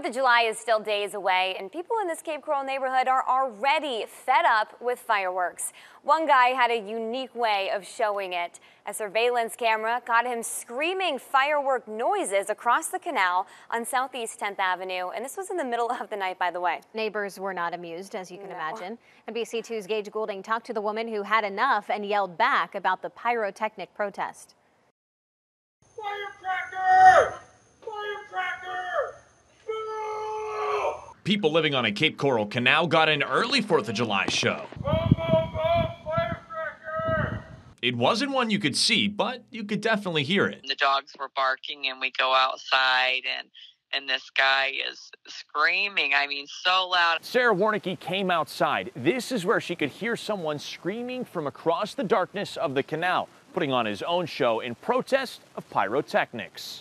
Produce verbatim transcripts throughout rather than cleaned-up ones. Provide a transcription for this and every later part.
fourth of July is still days away, and people in this Cape Coral neighborhood are already fed up with fireworks. One guy had a unique way of showing it. A surveillance camera caught him screaming firework noises across the canal on Southeast tenth Avenue, and this was in the middle of the night, by the way. Neighbors were not amused, as you can no. imagine. N B C two's Gage Goulding talked to the woman who had enough and yelled back about the pyrotechnic protest. Firecracker! Firecracker! No! People living on a Cape Coral canal got an early fourth of July show. Boom, boom, boom! Firecracker! It wasn't one you could see, but you could definitely hear it. The dogs were barking and we go outside and and this guy is screaming, I mean, so loud. Sarah Warnicki came outside. This is where she could hear someone screaming from across the darkness of the canal, putting on his own show in protest of pyrotechnics.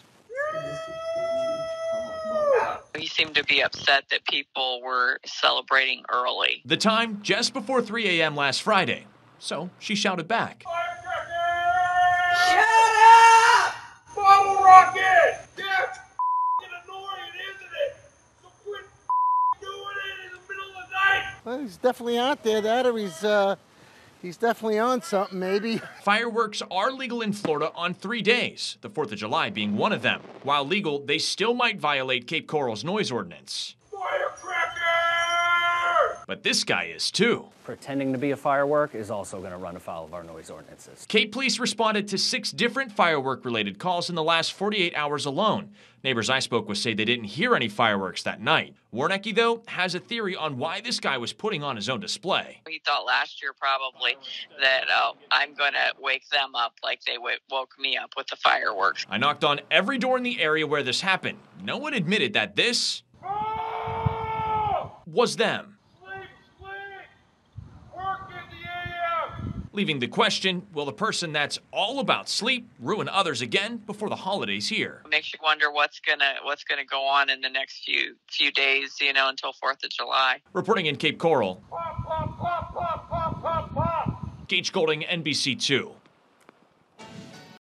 He seemed to be upset that people were celebrating early. The time just before three a m last Friday, so she shouted back. Firecracker! Shut up! Bottle rocket! That's annoying, isn't it? So quit doing it in the middle of the night! Well, he's definitely out there, that, or he's, uh, he's definitely on something, maybe. Fireworks are legal in Florida on three days, the fourth of July being one of them. While legal, they still might violate Cape Coral's noise ordinance. Firecracker! But this guy is too. Pretending to be a firework is also going to run afoul of our noise ordinances. Cape Police responded to six different firework-related calls in the last forty-eight hours alone. Neighbors I spoke with say they didn't hear any fireworks that night. Warnicki, though, has a theory on why this guy was putting on his own display. He thought last year probably that, oh, I'm going to wake them up like they w woke me up with the fireworks. I knocked on every door in the area where this happened. No one admitted that this Oh! was them. Sleep, sleep! Work in the A M! Leaving the question, will the person that's all about sleep ruin others again before the holidays here? It makes you wonder what's gonna what's gonna go on in the next few few days, you know, until fourth of July. Reporting in Cape Coral, Pop, pop, pop, pop, pop, pop, pop! Gage Goulding, N B C two.